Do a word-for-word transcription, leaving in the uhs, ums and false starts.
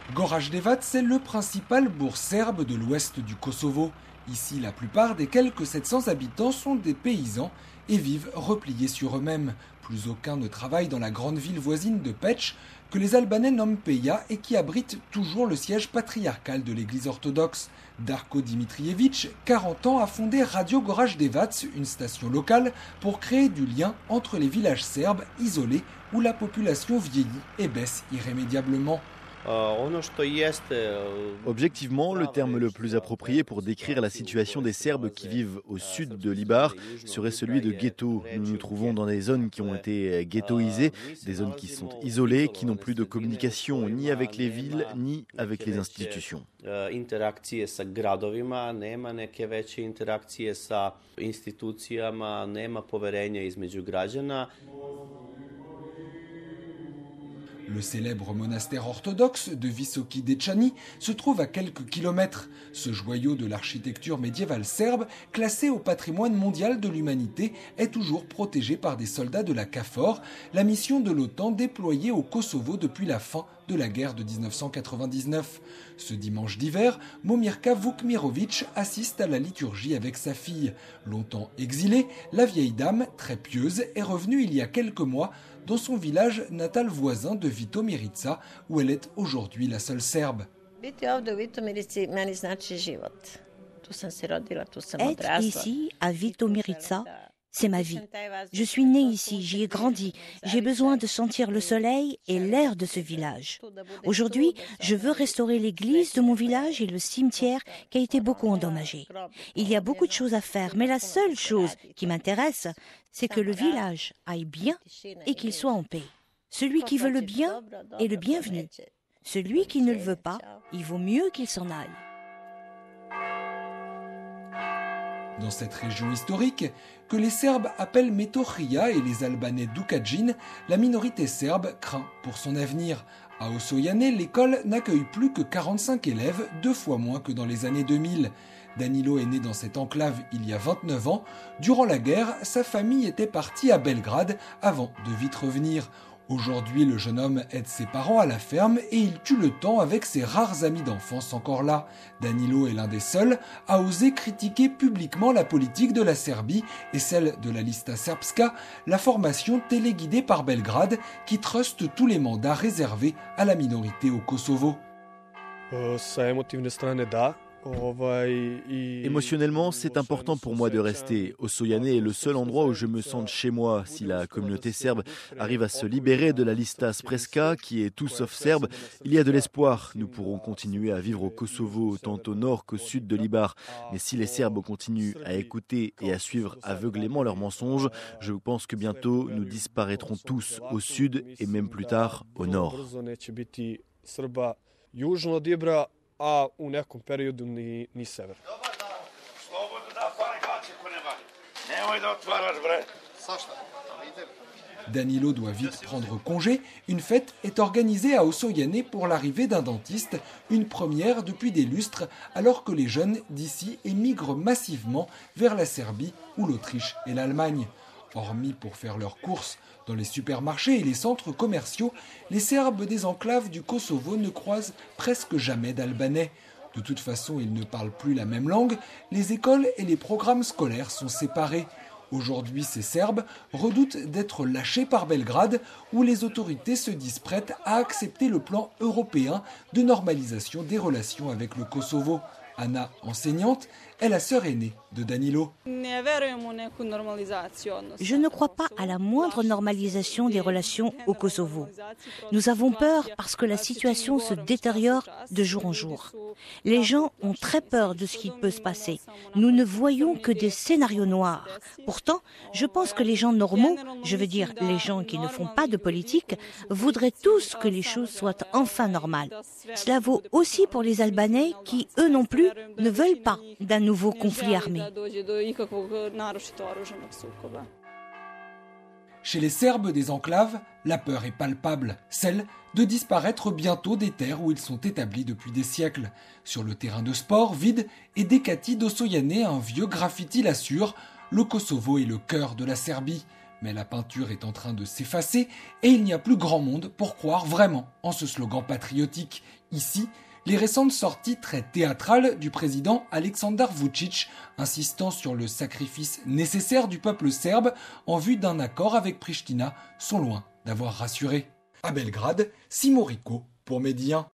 Goraždevac est le principal bourg serbe de l'ouest du Kosovo. Ici, la plupart des quelques sept cents habitants sont des paysans et vivent repliés sur eux-mêmes. Plus aucun ne travaille dans la grande ville voisine de Peć, que les Albanais nomment Peja et qui abrite toujours le siège patriarcal de l'église orthodoxe. Darko Dimitrijević, quarante ans, a fondé Radio Goraždevac, une station locale, pour créer du lien entre les villages serbes isolés où la population vieillit et baisse irrémédiablement. Objectivement, le terme le plus approprié pour décrire la situation des Serbes qui vivent au sud de l'Ibar serait celui de ghetto. Nous nous trouvons dans des zones qui ont été ghettoisées, des zones qui sont isolées, qui n'ont plus de communication ni avec les villes ni avec les institutions. Le célèbre monastère orthodoxe de Visoki Dečani se trouve à quelques kilomètres. Ce joyau de l'architecture médiévale serbe, classé au patrimoine mondial de l'humanité, est toujours protégé par des soldats de la KFOR, la mission de l'OTAN déployée au Kosovo depuis la fin de la guerre de dix-neuf cent quatre-vingt-dix-neuf. Ce dimanche d'hiver, Momirka Vukmirović assiste à la liturgie avec sa fille. Longtemps exilée, la vieille dame, très pieuse, est revenue il y a quelques mois dans son village natal voisin de Vitomirica, où elle est aujourd'hui la seule Serbe. Être ici, à Vitomirica, c'est ma vie. Je suis née ici, j'y ai grandi. J'ai besoin de sentir le soleil et l'air de ce village. Aujourd'hui, je veux restaurer l'église de mon village et le cimetière qui a été beaucoup endommagé. Il y a beaucoup de choses à faire, mais la seule chose qui m'intéresse, c'est que le village aille bien et qu'il soit en paix. Celui qui veut le bien est le bienvenu. Celui qui ne le veut pas, il vaut mieux qu'il s'en aille. Dans cette région historique, que les Serbes appellent Metohija et les Albanais Đukadžin, la minorité serbe craint pour son avenir. À Osojane, l'école n'accueille plus que quarante-cinq élèves, deux fois moins que dans les années deux mille. Danilo est né dans cette enclave il y a vingt-neuf ans. Durant la guerre, sa famille était partie à Belgrade avant de vite revenir. Aujourd'hui, le jeune homme aide ses parents à la ferme et il tue le temps avec ses rares amis d'enfance encore là. Danilo est l'un des seuls à oser critiquer publiquement la politique de la Serbie et celle de la Lista Srpska, la formation téléguidée par Belgrade qui truste tous les mandats réservés à la minorité au Kosovo. Émotionnellement, c'est important pour moi de rester. Osojane est le seul endroit où je me sens chez moi. Si la communauté serbe arrive à se libérer de la Lista Srpska, qui est tout sauf serbe, il y a de l'espoir. Nous pourrons continuer à vivre au Kosovo, tant au nord qu'au sud de l'Ibar. Mais si les Serbes continuent à écouter et à suivre aveuglément leurs mensonges, je pense que bientôt nous disparaîtrons tous au sud et même plus tard au nord. a u nekom periodu ni, ni sever. Danilo doit vite prendre congé. Une fête est organisée à Osojane pour l'arrivée d'un dentiste, une première depuis des lustres, alors que les jeunes d'ici émigrent massivement vers la Serbie ou l'Autriche et l'Allemagne. Hormis pour faire leurs courses dans les supermarchés et les centres commerciaux, les Serbes des enclaves du Kosovo ne croisent presque jamais d'Albanais. De toute façon, ils ne parlent plus la même langue, les écoles et les programmes scolaires sont séparés. Aujourd'hui, ces Serbes redoutent d'être lâchés par Belgrade, où les autorités se disent prêtes à accepter le plan européen de normalisation des relations avec le Kosovo. Anna, enseignante, est la sœur aînée de Danilo. Je ne crois pas à la moindre normalisation des relations au Kosovo. Nous avons peur parce que la situation se détériore de jour en jour. Les gens ont très peur de ce qui peut se passer. Nous ne voyons que des scénarios noirs. Pourtant, je pense que les gens normaux, je veux dire les gens qui ne font pas de politique, voudraient tous que les choses soient enfin normales. Cela vaut aussi pour les Albanais qui, eux non plus, ne veulent pas d'un nouveau conflit armé. Chez les Serbes des enclaves, la peur est palpable, celle de disparaître bientôt des terres où ils sont établis depuis des siècles. Sur le terrain de sport, vide et décati d'Osojane, un vieux graffiti l'assure, le Kosovo est le cœur de la Serbie. Mais la peinture est en train de s'effacer et il n'y a plus grand monde pour croire vraiment en ce slogan patriotique. Ici, les récentes sorties très théâtrales du président Aleksandar Vučić insistant sur le sacrifice nécessaire du peuple serbe en vue d'un accord avec Pristina sont loin d'avoir rassuré. À Belgrade, Simo Rico pour Médien.